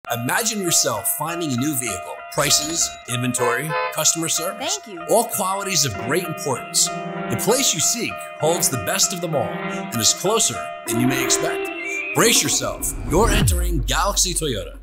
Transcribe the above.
Imagine yourself finding a new vehicle. Prices, inventory, customer service. Thank you. All qualities of great importance. The place you seek holds the best of them all and is closer than you may expect. Brace yourself. You're entering Galaxy Toyota.